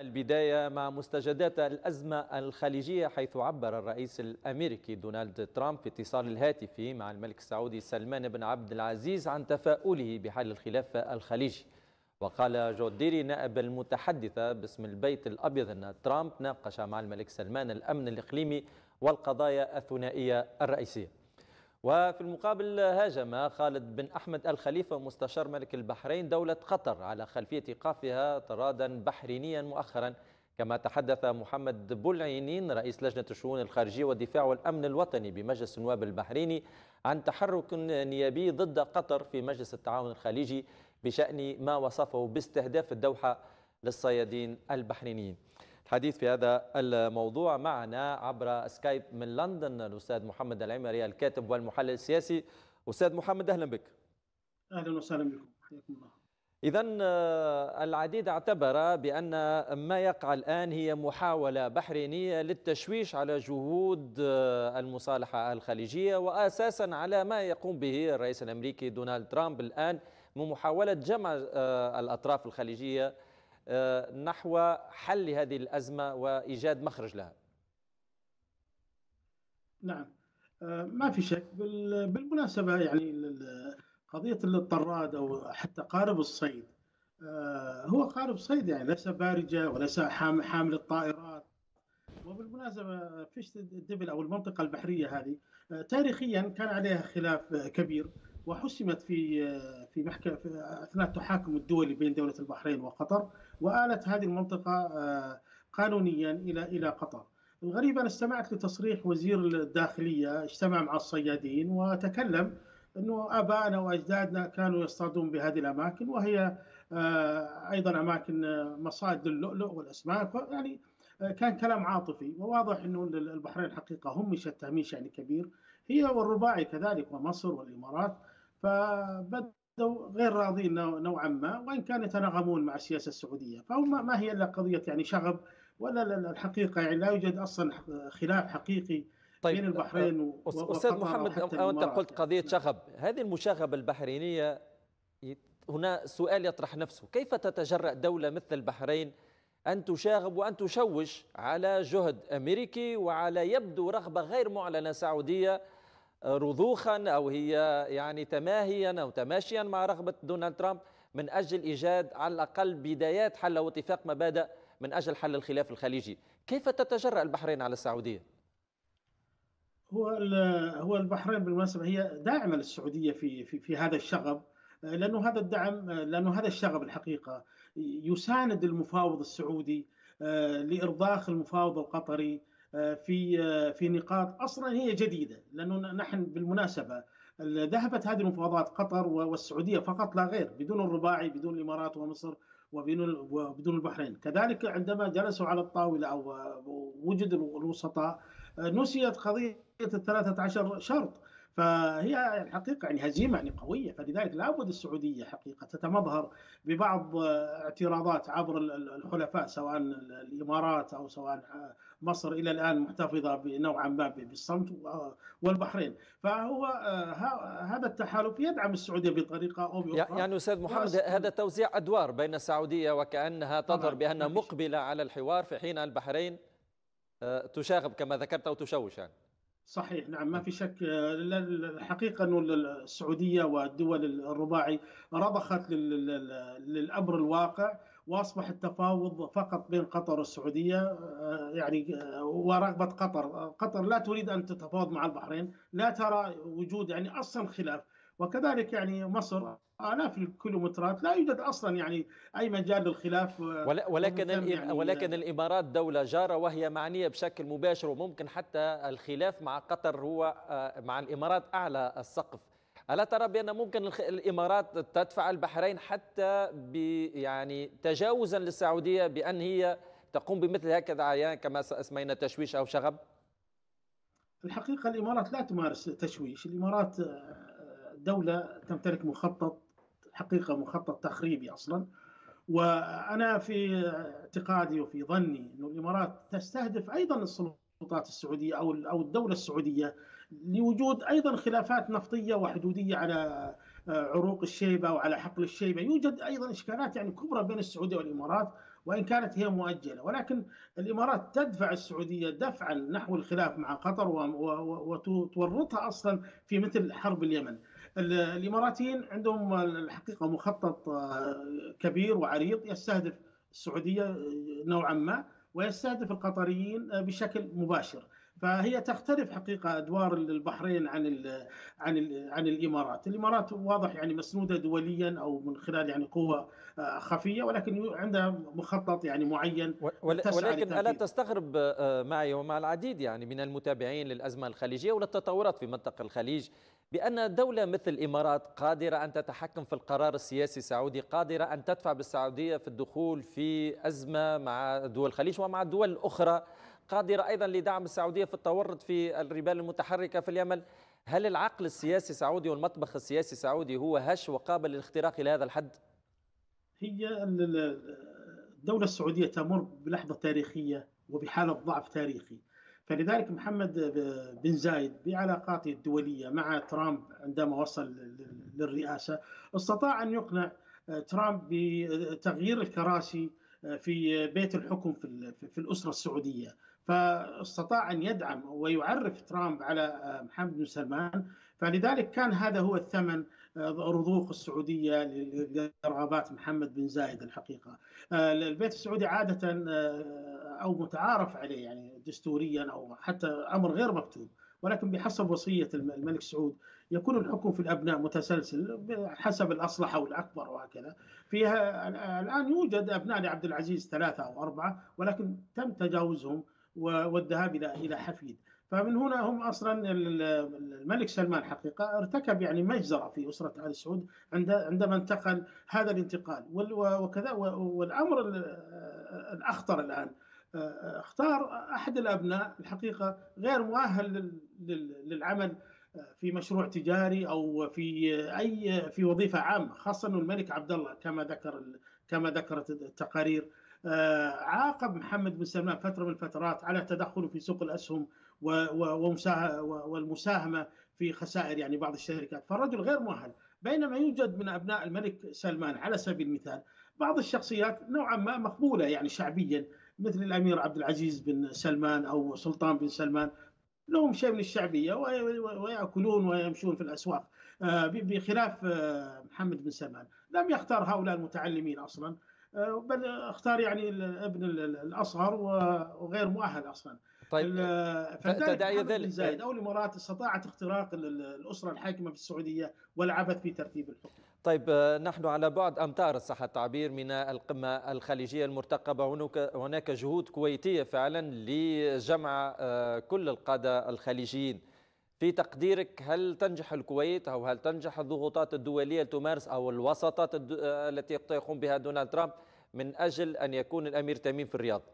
البداية مع مستجدات الأزمة الخليجية، حيث عبر الرئيس الأمريكي دونالد ترامب في اتصال الهاتفي مع الملك السعودي سلمان بن عبد العزيز عن تفاؤله بحل الخلاف الخليجي. وقال جون ديري نائب المتحدثة باسم البيت الأبيض أن ترامب ناقش مع الملك سلمان الأمن الإقليمي والقضايا الثنائية الرئيسية. وفي المقابل هاجم خالد بن أحمد الخليفة مستشار ملك البحرين دولة قطر على خلفية إيقافها طرادا بحرينيا مؤخرا، كما تحدث محمد بولعينين رئيس لجنة الشؤون الخارجية والدفاع والأمن الوطني بمجلس النواب البحريني عن تحرك نيابي ضد قطر في مجلس التعاون الخليجي بشأن ما وصفه باستهداف الدوحة للصيادين البحرينيين. الحديث في هذا الموضوع معنا عبر سكايب من لندن الأستاذ محمد العمري الكاتب والمحلل السياسي. أستاذ محمد أهلا بك. أهلا وسهلا بكم، حياكم الله. إذن العديد اعتبر بأن ما يقع الآن هي محاولة بحرينية للتشويش على جهود المصالحة الخليجية، وأساسا على ما يقوم به الرئيس الأمريكي دونالد ترامب الآن من محاولة جمع الأطراف الخليجية نحو حل هذه الأزمة وإيجاد مخرج لها. نعم، ما في شك. بالمناسبة يعني قضية الطراد أو حتى قارب الصيد هو قارب صيد، يعني ليس بارجة وليس حامل الطائرات. وبالمناسبة فيش الدبل أو المنطقة البحرية هذه تاريخيا كان عليها خلاف كبير، وحسمت في محكمة أثناء التحاكم الدولي بين دولة البحرين وقطر، وآلت هذه المنطقة قانونيا إلى قطر. الغريب أنا استمعت لتصريح وزير الداخلية اجتمع مع الصيادين وتكلم أنه آبائنا وأجدادنا كانوا يصطادون بهذه الأماكن، وهي أيضا أماكن مصائد اللؤلؤ والأسماك. يعني كان كلام عاطفي، وواضح أنه البحرين حقيقة همشت تهميش يعني كبير، هي والرباعي كذلك ومصر والإمارات، فبدوا غير راضين نوعا ما، وإن كانوا يتناغمون مع السياسة السعودية. فهم ما هي إلا قضية يعني شغب، ولا الحقيقة يعني لا يوجد أصلا خلاف حقيقي بين البحرين أستاذ محمد، أنت قلت قضية شغب. هذه المشاغبة البحرينية هنا سؤال يطرح نفسه: كيف تتجرأ دولة مثل البحرين أن تشاغب وأن تشوش على جهد أمريكي وعلى يبدو رغبة غير معلنة سعودية، رضوخا أو هي يعني تماهيا أو تماشيا مع رغبة دونالد ترامب من أجل إيجاد على الأقل بدايات حل واتفاق مبادئ من أجل حل الخلاف الخليجي؟ كيف تتجرأ البحرين على السعودية؟ هو البحرين بالمناسبة هي داعمة للسعودية في هذا الشغب، لأنه هذا الشغب الحقيقة يساند المفاوض السعودي لإرضاخ المفاوض القطري في نقاط أصلا هي جديدة. لأنه نحن بالمناسبة ذهبت هذه المفاوضات قطر والسعودية فقط لا غير، بدون الرباعي، بدون الإمارات ومصر وبدون البحرين. كذلك عندما جلسوا على الطاولة أو وجد الوسطاء نسيت قضية 13 شرط. فهي الحقيقة يعني هزيمة يعني قوية، فلذلك لابد السعودية حقيقة تتمظهر ببعض اعتراضات عبر الحلفاء، سواء الإمارات أو سواء مصر إلى الآن محتفظة نوعا ما بالصمت، والبحرين. فهو هذا التحالف يدعم السعودية بطريقة أو بأخرى. يعني أستاذ محمد، هذا توزيع أدوار بين السعودية وكأنها تظهر بأنها مقبلة على الحوار، في حين البحرين تشاغب كما ذكرت أو تشوش يعني. صحيح، نعم، ما في شك. الحقيقة أنه السعودية والدول الرباعي رضخت للأمر الواقع، وأصبح التفاوض فقط بين قطر والسعودية. يعني ورغبة قطر لا تريد أن تتفاوض مع البحرين، لا ترى وجود يعني أصلا خلاف. وكذلك يعني مصر آلاف الكيلومترات لا يوجد أصلا يعني أي مجال للخلاف. ولكن الإمارات دولة جارة وهي معنية بشكل مباشر، وممكن حتى الخلاف مع قطر هو مع الإمارات أعلى السقف. ألا ترى بأن ممكن الإمارات تدفع البحرين حتى يعني تجاوزا للسعودية بأن هي تقوم بمثل هكذا عيان كما اسمينا تشويش أو شغب؟ الحقيقة الإمارات لا تمارس تشويش. الإمارات دولة تمتلك مخطط تخريبي أصلا. وأنا في اعتقادي وفي ظني أن الإمارات تستهدف أيضا السلطات السعودية أو الدولة السعودية لوجود أيضا خلافات نفطية وحدودية على عروق الشيبة وعلى حقل الشيبة. يوجد أيضا إشكالات يعني كبرى بين السعودية والإمارات، وإن كانت هي مؤجلة، ولكن الإمارات تدفع السعودية دفعا نحو الخلاف مع قطر وتورطها أصلا في مثل حرب اليمن. الإماراتيين عندهم الحقيقة مخطط كبير وعريض يستهدف السعودية نوعا ما، ويستهدف القطريين بشكل مباشر. فهي تختلف حقيقة أدوار البحرين عن الإمارات. الإمارات واضح يعني مسنودة دوليا أو من خلال يعني قوة خفية، ولكن عندها مخطط يعني معين تسعى ولكن ألا لتنفيذه. تستغرب معي ومع العديد يعني من المتابعين للأزمة الخليجية وللتطورات في منطقة الخليج بأن دولة مثل الإمارات قادرة أن تتحكم في القرار السياسي السعودي، قادرة أن تدفع بالسعودية في الدخول في أزمة مع دول الخليج ومع الدول الأخرى، قادرة أيضا لدعم السعودية في التورط في الربال المتحركة في اليمن؟ هل العقل السياسي السعودي والمطبخ السياسي السعودي هو هش وقابل للاختراق إلى هذا الحد؟ هي الدولة السعودية تمر بلحظة تاريخية وبحالة ضعف تاريخي، فلذلك محمد بن زايد بعلاقاته الدولية مع ترامب عندما وصل للرئاسة استطاع أن يقنع ترامب بتغيير الكراسي في بيت الحكم في الأسرة السعودية، فاستطاع أن يدعم ويعرف ترامب على محمد بن سلمان. فلذلك كان هذا هو الثمن رضوخ السعودية لرغبات محمد بن زايد. الحقيقة البيت السعودي عادة أو متعارف عليه يعني دستوريا أو حتى أمر غير مكتوب، ولكن بحسب وصية الملك سعود يكون الحكم في الأبناء متسلسل حسب الأصلح أو الأكبر وهكذا. فيها الآن يوجد أبناء لعبد العزيز 3 أو 4، ولكن تم تجاوزهم والذهاب إلى حفيد. فمن هنا هم اصلا الملك سلمان حقيقه ارتكب يعني مجزره في اسره ال سعود عندما انتقل هذا الانتقال. وكذا والامر الاخطر الان اختار احد الابناء الحقيقه غير مؤهل للعمل في مشروع تجاري او في وظيفه عامه، خاصه انه الملك عبد الله كما ذكرت التقارير عاقب محمد بن سلمان فترة من الفترات على تدخله في سوق الأسهم والمساهمة في خسائر يعني بعض الشركات، فالرجل غير مؤهل. بينما يوجد من أبناء الملك سلمان على سبيل المثال بعض الشخصيات نوعا ما مقبولة يعني شعبيا، مثل الأمير عبد العزيز بن سلمان أو سلطان بن سلمان، لهم شيء من الشعبية ويأكلون ويمشون في الأسواق، بخلاف محمد بن سلمان لم يختار هؤلاء المتعلمين أصلا، بل اختار يعني ابن الأصغر وغير مؤهل أصلا. طيب فلذلك محمد بن زايد أو الإمارات استطاعت اختراق الأسرة الحاكمة في السعودية والعبث في ترتيب الحكم. طيب نحن على بعد أمتار صح التعبير من القمة الخليجية المرتقبة، هناك جهود كويتية فعلا لجمع كل القادة الخليجيين. في تقديرك هل تنجح الكويت أو هل تنجح الضغوطات الدولية لتمارس أو الوساطات التي يقوم بها دونالد ترامب من أجل أن يكون الأمير تميم في الرياض؟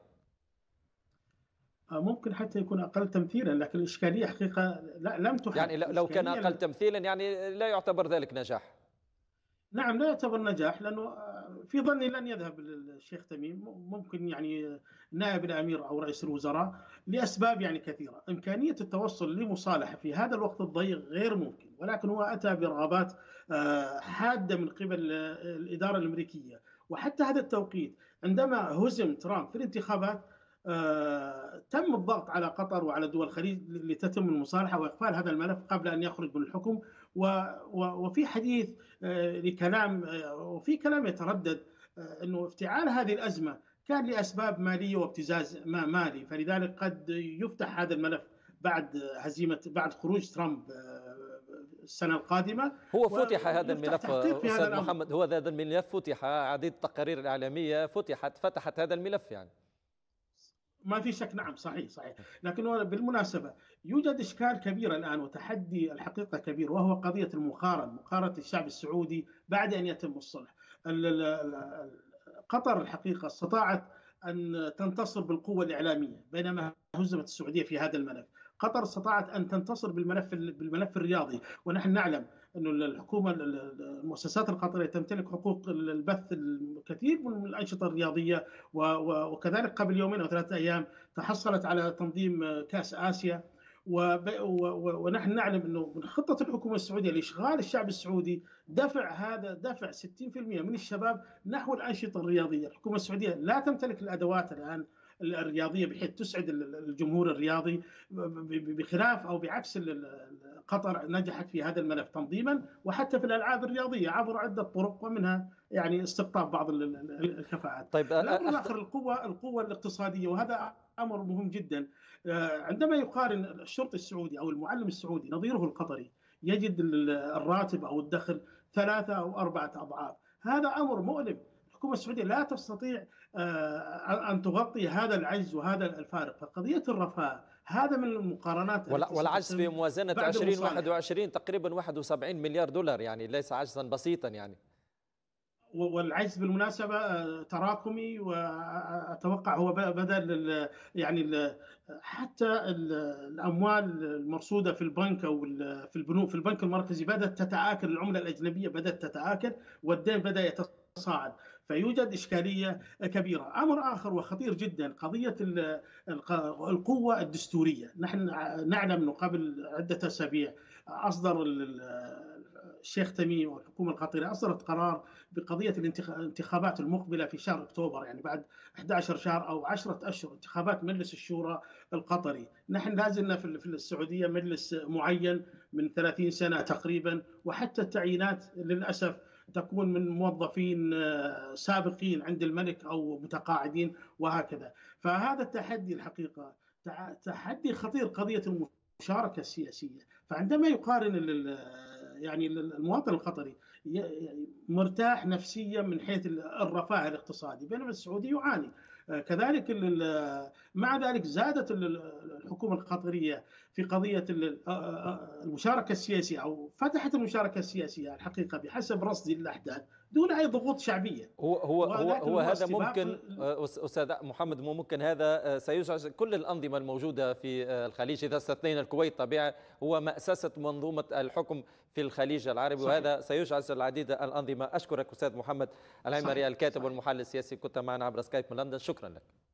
ممكن حتى يكون أقل تمثيلا، لكن الإشكالية حقيقة لم تحدث. يعني لو كان أقل تمثيلا يعني لا يعتبر ذلك نجاح. نعم لا يعتبر نجاح، لأنه في ظني لن يذهب الشيخ تميم، ممكن يعني نائب الأمير أو رئيس الوزراء لأسباب يعني كثيرة. إمكانية التوصل لمصالحة في هذا الوقت الضيق غير ممكن، ولكن هو أتى برغبات حادة من قبل الإدارة الأمريكية. وحتى هذا التوقيت عندما هزم ترامب في الانتخابات تم الضغط على قطر وعلى دول الخليج لتتم المصالحة وإقفال هذا الملف قبل أن يخرج من الحكم. وفي حديث لكلام وفي كلام يتردد أنه افتعال هذه الأزمة كان لأسباب مالية وابتزاز مالي، فلذلك قد يفتح هذا الملف بعد خروج ترامب السنة القادمة. هو فتح هذا الملف أستاذ محمد، هو هذا الملف فتح، عديد التقارير الإعلامية فتحت هذا الملف يعني. ما في شك، نعم صحيح. لكن بالمناسبة يوجد إشكال كبير الآن وتحدي الحقيقة كبير، وهو قضية مقارنة الشعب السعودي بعد أن يتم الصلح. قطر الحقيقة استطاعت أن تنتصر بالقوة الإعلامية بينما هزمت السعودية في هذا الملف. قطر استطاعت أن تنتصر بالملف الرياضي، ونحن نعلم أن الحكومة المؤسسات القطرية تمتلك حقوق البث الكثير من الأنشطة الرياضية، وكذلك قبل يومين أو 3 أيام تحصلت على تنظيم كأس آسيا. ونحن نعلم أنه من خطة الحكومة السعودية لإشغال الشعب السعودي دفع 60% من الشباب نحو الأنشطة الرياضية. الحكومة السعودية لا تمتلك الأدوات الآن الرياضية بحيث تسعد الجمهور الرياضي، بخلاف أو بعكس قطر نجحت في هذا الملف تنظيما وحتى في الألعاب الرياضية عبر عدة طرق، ومنها يعني استقطاب بعض الكفاءات. طيب الأمر الآخر القوة الاقتصادية، وهذا أمر مهم جدا. عندما يقارن الشرطي السعودي أو المعلم السعودي نظيره القطري يجد الراتب أو الدخل 3 أو 4 أضعاف. هذا أمر مؤلم. الحكومة السعودية لا تستطيع أن تغطي هذا العجز وهذا الفارق. فقضية الرفاه هذا من المقارنات والعجز في موازنة 2021 تقريبا 71 مليار دولار، يعني ليس عجزا بسيطا يعني. والعجز بالمناسبة تراكمي، وأتوقع هو بدل يعني حتى الأموال المرصودة في البنك أو في البنوك في البنك المركزي بدأت تتآكل، العملة الأجنبية بدأت تتآكل والدين بدأ يتصاعد، فيوجد إشكالية كبيرة. أمر آخر وخطير جدا قضية القوة الدستورية. نحن نعلم أنه قبل عدة أسابيع أصدر الشيخ تميم والحكومة القطرية أصدرت قرار بقضية الانتخابات المقبلة في شهر أكتوبر، يعني بعد 11 شهر أو 10 أشهر، انتخابات مجلس الشورى القطري. نحن لازلنا في السعودية مجلس معين من 30 سنة تقريبا، وحتى التعيينات للأسف تكون من موظفين سابقين عند الملك أو متقاعدين وهكذا. فهذا التحدي الحقيقة تحدي خطير، قضية المشاركة السياسية. فعندما يقارن يعني المواطن القطري مرتاح نفسيا من حيث الرفاه الاقتصادي، بينما السعودي يعاني كذلك. مع ذلك زادت الحكومة القطرية في قضية المشاركة السياسية، أو فتحت المشاركة السياسية الحقيقة بحسب رصد الأحداث دون أي ضغوط شعبية. هو هذا ممكن أستاذ محمد، ممكن هذا سيزعج كل الأنظمة الموجودة في الخليج إذا استثنينا الكويت. طبيعي هو مأسسة منظومة الحكم في الخليج العربي، وهذا سيزعج العديد الأنظمة. أشكرك أستاذ محمد العمري الكاتب والمحلل السياسي، كنت معنا عبر سكايب من لندن. شكرا لك.